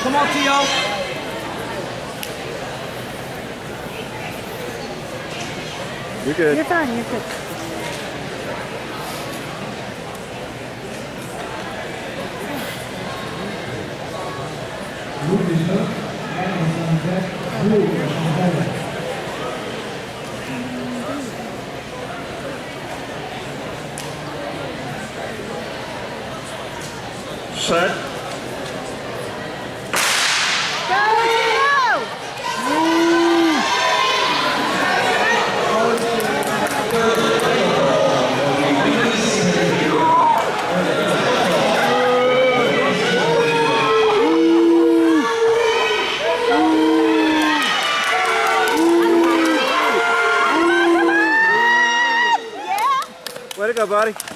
Come on, T.O. You're good. You're fine, you're good. Set. Way to go, buddy.